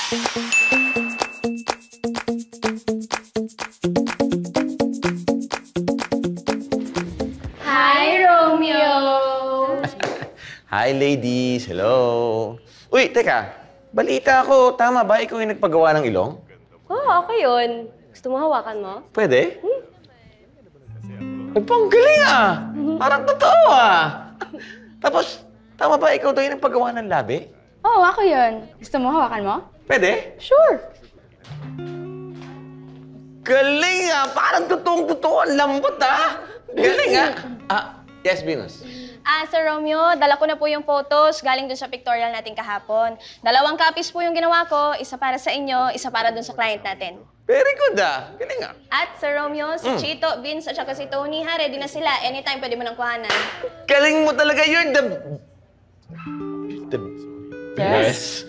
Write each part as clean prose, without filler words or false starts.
Hi, Romeo! Hi, ladies. Hello. Uy, teka. Balita ako. Tama ba ikaw yung nagpagawa ng ilong? Oo, ako yun. Gusto mo hawakan mo? Pwede? Ay, panggaling ah! Parang totoo ah! Tapos, tama ba ikaw daw yung nagpagawa ng labi? Oo, ako yun. Gusto mo hawakan mo? Pwede? Sure. Galing ah! Parang totoong-totoo. Ang lambot ah! Galing ah! Yes, Venus. Sir Romeo, dala ko na po yung photos galing dun sa pictorial natin kahapon. 2 copies po yung ginawa ko, isa para sa inyo, isa para dun sa client natin. Very good ah! Galing ah! At Sir Romeo, si Chito, Vince, at saka si Tony, ha, ready na sila. Anytime pwede mo nang kuhanan. Galing mo talaga. You're the Yes. best.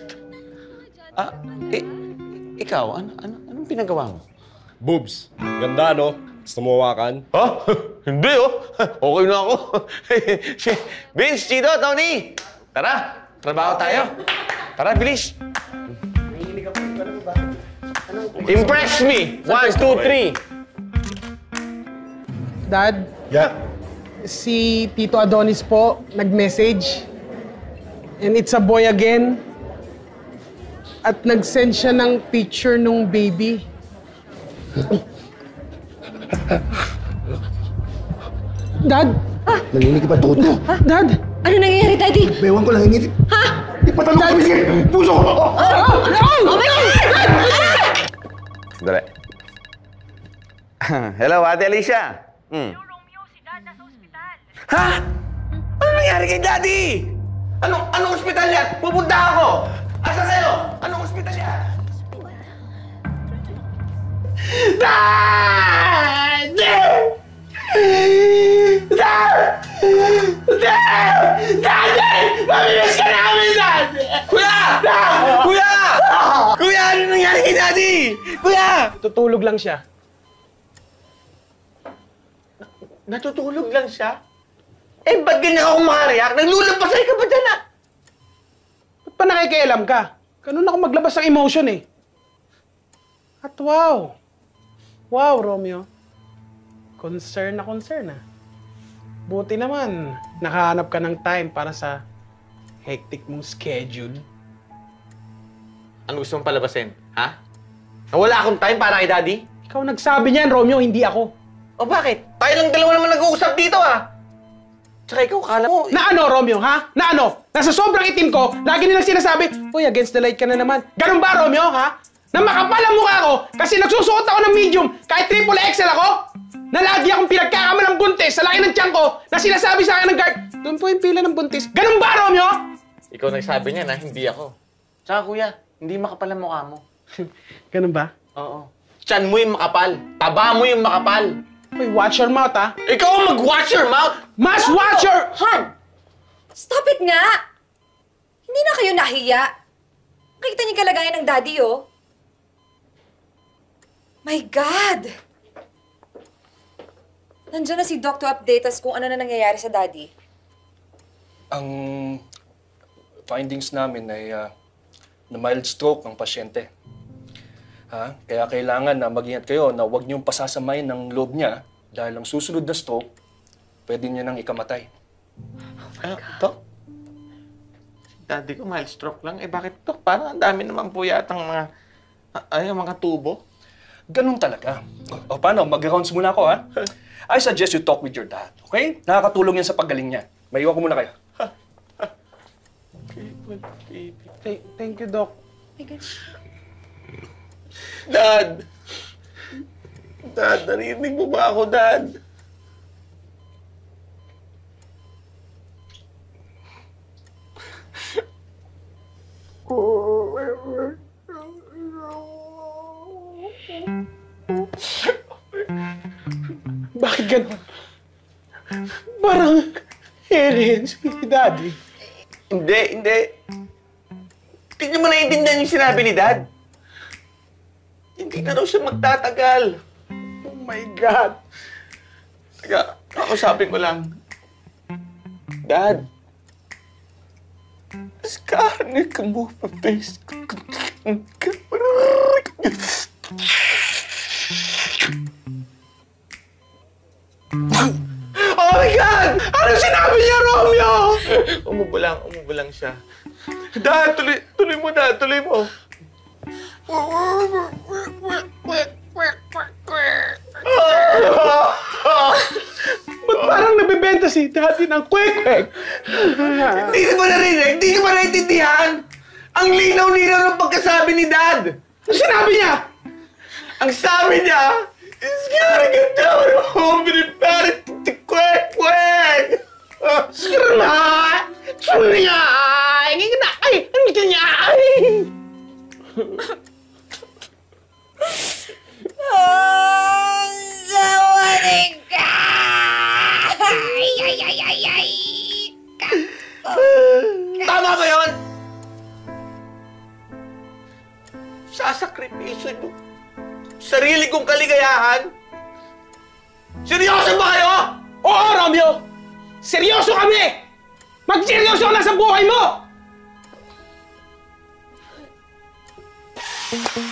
Ikaw, anong pinagawa mo? Boobs. Ganda, no? Gusto mo hawakan? Ha? Hindi, oh. Okay na ako. Vince, Chito, Tony. Tara, trabaho tayo. Tara, bilis. Impress me. 1, 2, 3. Dad, Yeah. si Tito Adonis po nag-message. And it's a boy again. At nag-send siya ng picture nung baby. Dad? Nanginig ka ba tuhod ko? Dad? Ano nangyayari, Daddy? Bewan ko lang ingit. Ha? Ipatalong ko miskin! Puso ko! Oh my God! Dali. Hello, Ate Alicia. Romeo, si Dad nasa ospital. Ha? Ano nangyari kay Daddy? Anong ospital yan? Pupunta ako! Asa kayo? Anong ospital yan? Dad! Dad! Daddy! Mamilis ka namin, Dad! Kuya! Kuya! Kuya, ano nangyari kay Daddy? Kuya! Tutulog lang siya. Natutulog lang siya? Eh, ba't ganyan ako makareact? Naglulabasay ka ba dyan, ah? Ba't pa nakikialam ka? Ganun ako maglabas ng emotion eh. At wow! Wow, Romeo. Concern na concern ah. Buti naman, nakahanap ka ng time para sa hectic mong schedule. Ano gusto mong palabasin? Ha? Nawala akong time para kay Daddy? Ikaw nagsabi niyan, Romeo, hindi ako. O bakit? Tayo lang dalawa naman nag-uusap dito, ah! Tsaka ikaw, kala mo... Na ano, Romeo, ha? Na ano? Nasa sobrang itim ko, lagi nilang sinasabi, uy, against the light ka na naman. Ganun ba, Romeo, ha? Na makapal ang mukha ko kasi nagsusuot ako ng medium kahit triple XL ako? Na lagi akong pinagkakamalang buntis sa laki ng tiyan ko na sinasabi sa akin ng guard, doon po yung pila ng buntis. Ganun ba, Romeo? Ikaw nagsabi niya na hindi ako. Tsaka, kuya, hindi makapal ang mukha mo. Ganun ba? Oo. Tiyan mo yung makapal. Taba mo yung makapal. Uy, watch your mouth, ha? Ikaw ang mag-watch your mouth! Mas watch your... Han! Stop it nga! Hindi na kayo nahiya. Nakikita niyo yung kalagayan ng Daddy, oh. My God! Nandiyan na si Doc to update us kung ano na nangyayari sa Daddy. Ang findings namin ay na mild stroke ang pasyente. Ha? Kaya kailangan na mag-ingat kayo na huwag niyong pasasamayin ng loob niya dahil ang susunod na stroke, pwede niya nang ikamatay. Dok? Daddy ko mild stroke lang. Eh bakit, Dok? Parang ang dami naman po yatang mga tubo. Ganun talaga. O paano? Mag-rounds muna ako, ha? I suggest you talk with your dad, okay? Nakakatulong yan sa paggaling niya. May iwan ko muna kayo. Thank you, Doc. My God. Dad! Dad, narinig mo ba ako, Dad? Bakit ganun? Parang alien si Daddy. Hindi. Hindi mo naiintindihan yung sinabi ni Dad. Hindi na raw siya magtatagal. Oh my God. Teka, kausapin ko lang. Dad. Scar, ka mo pa face. Oh my God! Ano sinabi niya, Romeo? Umubo lang siya. Dad, tuloy mo, Dad. Tuloy mo. Ba't parang nabibenta si Daddy ng kwek-kwek? Hindi ka ba narinig? Hindi ka ba naintindihan? Ang linaw-linaw ng pagkasabi ni Dad. Ano sinabi niya? Ang sabi niya, it's gonna get down home and it to kwek-kwek. Sirma! Sunya! Ay! Ang niya! Ay! Sawanin ka! Tama ba yun? Sasakripisyo yung sarili kong kaligayahan? Seryoso ba kayo? Oo, Romeo! Seryoso kami! Magseryoso ka na sa buhay mo!